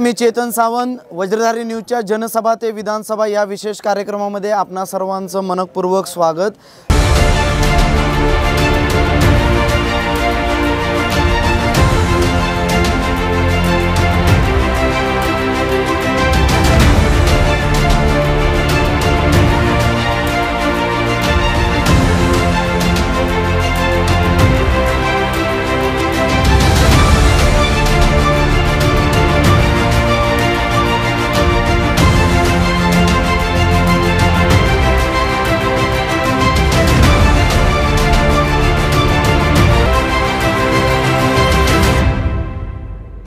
मी चेतन सावंत, वज्रधारी न्यूजच्या जनसभा ते विधानसभा या विशेष कार्यक्रमामध्ये आपणा सर्वांचं मनपूर्वक स्वागत।